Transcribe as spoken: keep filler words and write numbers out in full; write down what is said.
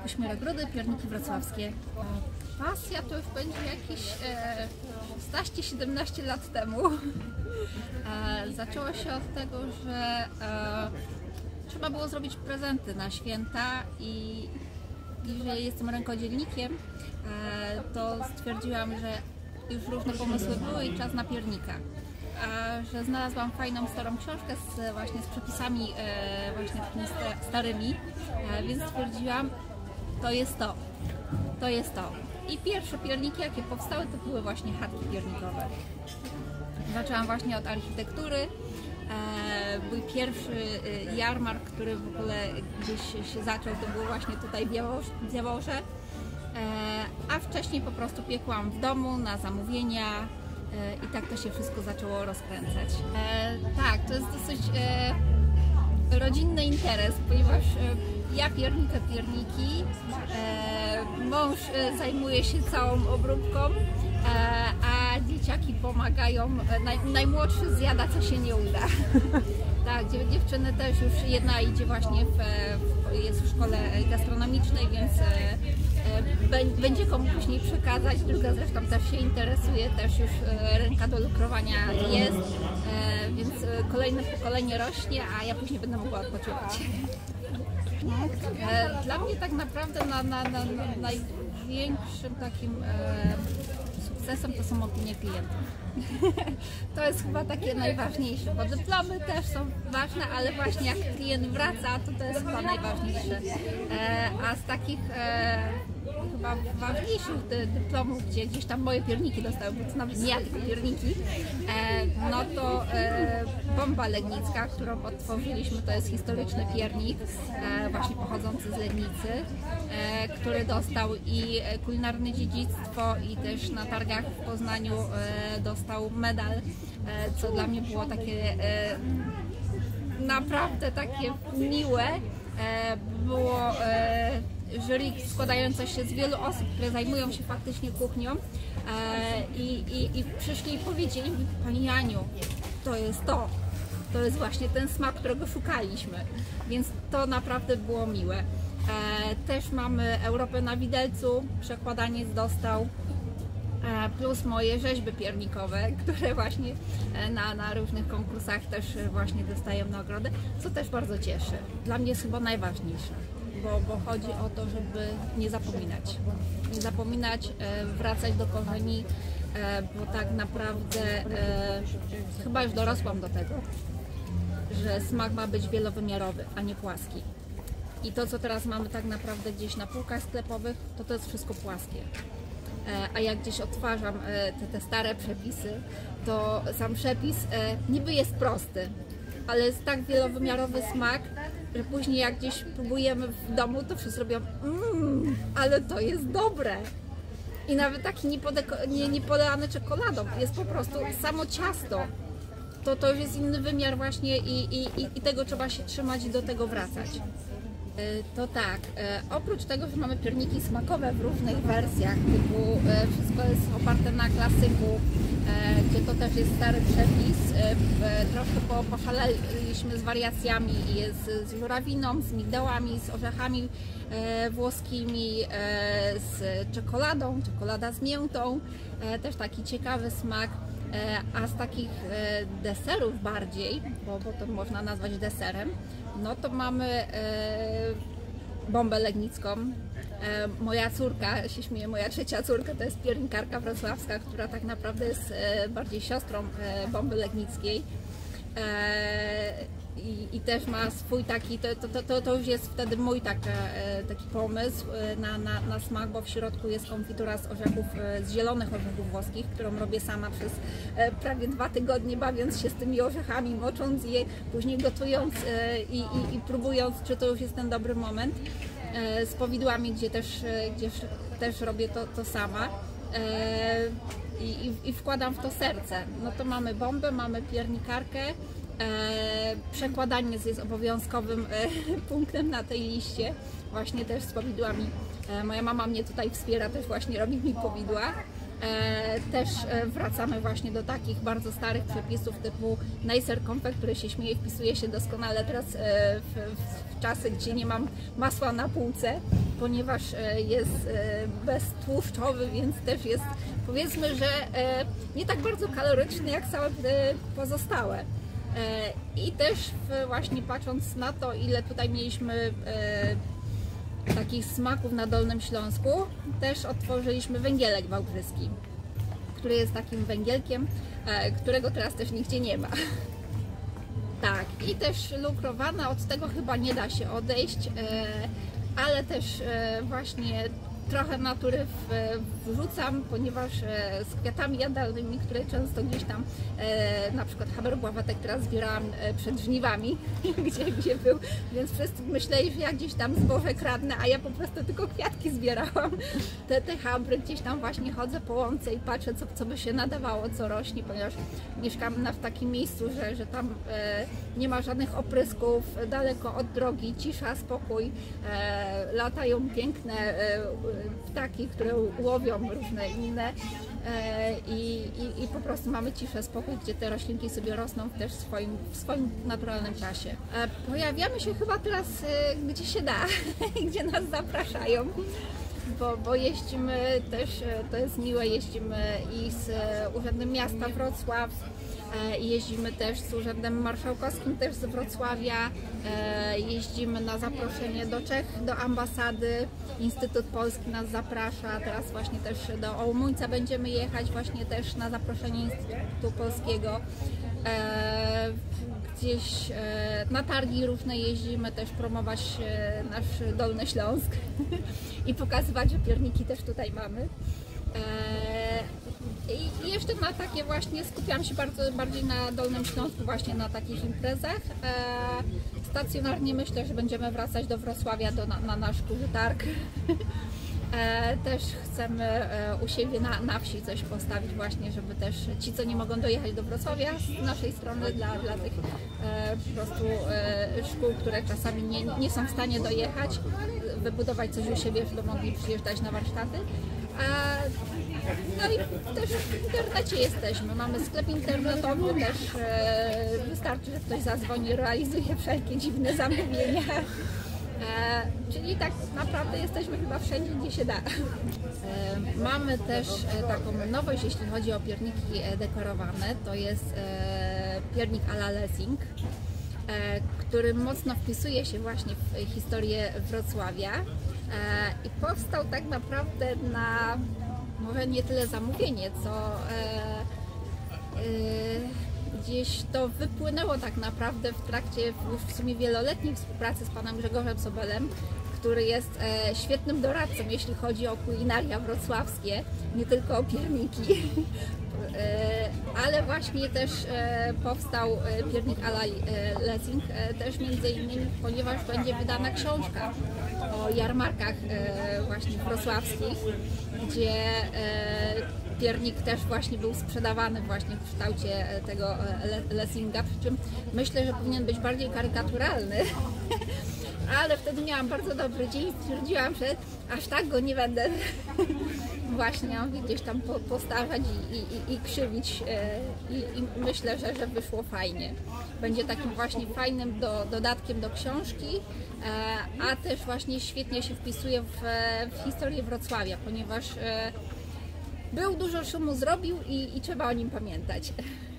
Kośmiorogródy, pierniki wrocławskie. Pasja to już będzie jakieś e, szesnaście siedemnaście lat temu. E, zaczęło się od tego, że e, trzeba było zrobić prezenty na święta i, i że jestem rękodzielnikiem, e, to stwierdziłam, że już różne pomysły były i czas na piernika. A że znalazłam fajną starą książkę z, właśnie z przepisami e, właśnie takimi starymi, e, więc stwierdziłam, to jest to, to jest to. I pierwsze pierniki, jakie powstały, to były właśnie chatki piernikowe. Zaczęłam właśnie od architektury. E, mój pierwszy e, jarmark, który w ogóle gdzieś się zaczął, to był właśnie tutaj w Jaworze. E, a wcześniej po prostu piekłam w domu na zamówienia. I tak to się wszystko zaczęło rozkręcać. E, tak, to jest dosyć e, rodzinny interes, ponieważ e, ja pierniczę pierniki, e, mąż e, zajmuje się całą obróbką, e, a dzieciaki pomagają, e, naj, najmłodszy zjada, co się nie uda. Tak, dziewczyny też już, jedna idzie właśnie, w, w, jest w szkole gastronomicznej, więc e, będzie komu później przekazać, druga zresztą też się interesuje, też już ręka do lukrowania jest, więc kolejne pokolenie rośnie, a ja później będę mogła odpoczywać. Dla mnie tak naprawdę na, na, na, na największym takim sukcesem to są opinie klientów. To jest chyba takie najważniejsze, bo dyplomy też są ważne, ale właśnie jak klient wraca, to to jest chyba najważniejsze. A z takich chyba ważniejszych dy dyplomów, gdzie gdzieś tam moje pierniki dostały, bo to nawet nie ja, tylko pierniki, e, no to e, Bomba Legnicka, którą odtworzyliśmy, to jest historyczny piernik, e, właśnie pochodzący z Legnicy, e, który dostał i kulinarne dziedzictwo, i też na targach w Poznaniu e, dostał medal, e, co dla mnie było takie e, naprawdę takie miłe. E, było e, jury składające się z wielu osób, które zajmują się faktycznie kuchnią, e, i, i, i przyszli i powiedzieli mi: Pani Janiu, to jest to, to jest właśnie ten smak, którego szukaliśmy, więc to naprawdę było miłe. E, też mamy Europę na widelcu, przekładaniec dostał, e, plus moje rzeźby piernikowe, które właśnie na, na różnych konkursach też właśnie dostają nagrodę, co też bardzo cieszy. Dla mnie jest chyba najważniejsze. Bo, bo chodzi o to, żeby nie zapominać. Nie zapominać, e, wracać do korzeni, e, bo tak naprawdę e, chyba już dorosłam do tego, że smak ma być wielowymiarowy, a nie płaski. I to, co teraz mamy tak naprawdę gdzieś na półkach sklepowych, to to jest wszystko płaskie. E, a jak gdzieś odtwarzam e, te, te stare przepisy, to sam przepis e, niby jest prosty, ale jest tak wielowymiarowy smak, że później jak gdzieś próbujemy w domu, to wszyscy robią mmm, ale to jest dobre. I nawet taki nie, nie podane czekoladą, jest po prostu samo ciasto. To, to już jest inny wymiar właśnie i, i, i tego trzeba się trzymać i do tego wracać. To tak, oprócz tego, że mamy pierniki smakowe w różnych wersjach, typu wszystko jest oparte na klasyku, gdzie to też jest stary przepis, troszkę po, poszaleliśmy z wariacjami, jest z żurawiną, z migdałami, z orzechami włoskimi, z czekoladą, czekolada z miętą, też taki ciekawy smak. A z takich deserów bardziej, bo, bo to można nazwać deserem, no to mamy e, bombę legnicką. E, moja córka, się śmieje, moja trzecia córka to jest piernikarka wrocławska, która tak naprawdę jest e, bardziej siostrą e, bomby legnickiej. E, i, I też ma swój taki, to, to, to, to już jest wtedy mój taki, taki pomysł na, na, na smak, bo w środku jest konfitura z orzechów, z zielonych orzechów włoskich, którą robię sama przez prawie dwa tygodnie, bawiąc się z tymi orzechami, mocząc je, później gotując i, i, i próbując, czy to już jest ten dobry moment. Z powidłami, gdzie też, gdzie też robię to, to sama. I, i, i wkładam w to serce. No to mamy bombę, mamy piernikarkę. E, przekładaniec jest obowiązkowym e, punktem na tej liście, właśnie też z powidłami. E, moja mama mnie tutaj wspiera, też właśnie robi mi powidła. E, też e, wracamy właśnie do takich bardzo starych przepisów typu Neisser Confect, który się śmieje, wpisuje się doskonale teraz e, w, w czasy, gdzie nie mam masła na półce, ponieważ jest beztłuszczowy, więc też jest, powiedzmy, że nie tak bardzo kaloryczny jak całe pozostałe. I też właśnie patrząc na to, ile tutaj mieliśmy takich smaków na Dolnym Śląsku, też otworzyliśmy węgielek wałbrzyski, który jest takim węgielkiem, którego teraz też nigdzie nie ma. Tak, i też lukrowana, od tego chyba nie da się odejść, ale też właśnie trochę natury wrzucam, ponieważ z kwiatami jadalnymi, które często gdzieś tam, na przykład haberubławatek teraz zbierałam przed żniwami, gdzie, gdzie był, więc wszyscy myśleli, że ja gdzieś tam zboże kradnę, a ja po prostu tylko kwiatki zbierałam. Te, te habry gdzieś tam właśnie chodzę po łące i patrzę, co, co by się nadawało, co rośnie, ponieważ mieszkam na, w takim miejscu, że, że tam e, nie ma żadnych oprysków, daleko od drogi, cisza, spokój, e, latają piękne e, ptaki, które łowią różne inne e, i, i, i po prostu mamy ciszę, spokój, gdzie te roślinki sobie rosną też w swoim, w swoim naturalnym czasie. E, pojawiamy się chyba teraz e, gdzie się da, gdzie nas zapraszają, bo, bo jeździmy też, to jest miłe, jeździmy i z Urzędem Miasta Wrocław, jeździmy też z Urzędem Marszałkowskim też z Wrocławia, jeździmy na zaproszenie do Czech, do ambasady, Instytut Polski nas zaprasza, teraz właśnie też do Olomouca będziemy jechać właśnie też na zaproszenie Instytutu Polskiego. Gdzieś na targi różne jeździmy też promować nasz Dolny Śląsk i pokazywać, że pierniki też tutaj mamy. I jeszcze na takie właśnie, skupiam się bardzo bardziej na Dolnym Śląsku, właśnie na takich imprezach. Stacjonarnie myślę, że będziemy wracać do Wrocławia do, na, na nasz duży targ. Też chcemy u siebie na, na wsi coś postawić właśnie, żeby też ci, co nie mogą dojechać do Wrocławia, z naszej strony dla, dla tych po prostu szkół, które czasami nie, nie są w stanie dojechać, wybudować coś u siebie, żeby mogli przyjeżdżać na warsztaty. No i też w internecie jesteśmy, mamy sklep internetowy, też wystarczy, że ktoś zadzwoni, realizuje wszelkie dziwne zamówienia. E, czyli tak naprawdę jesteśmy chyba wszędzie, gdzie się da. E, mamy też e, taką nowość, jeśli chodzi o pierniki e, dekorowane, to jest e, piernik à la Lessing, e, który mocno wpisuje się właśnie w historię Wrocławia e, i powstał tak naprawdę na może nie tyle zamówienie, co e, e, gdzieś to wypłynęło tak naprawdę w trakcie już w sumie wieloletniej współpracy z panem Grzegorzem Sobelem, który jest e, świetnym doradcą, jeśli chodzi o kulinaria wrocławskie, nie tylko o pierniki. e, ale właśnie też e, powstał e, piernik à la e, Lessing, e, też między innymi, ponieważ będzie wydana książka o jarmarkach e, właśnie wrocławskich, gdzie e, piernik też właśnie był sprzedawany właśnie w kształcie tego Lessinga, przy czym myślę, że powinien być bardziej karykaturalny, ale wtedy miałam bardzo dobry dzień i stwierdziłam, że aż tak go nie będę właśnie gdzieś tam postarzać i, i, i krzywić i, i myślę, że, że wyszło fajnie. Będzie takim właśnie fajnym do, dodatkiem do książki, a też właśnie świetnie się wpisuje w, w historię Wrocławia, ponieważ był, dużo szumu zrobił i, i trzeba o nim pamiętać.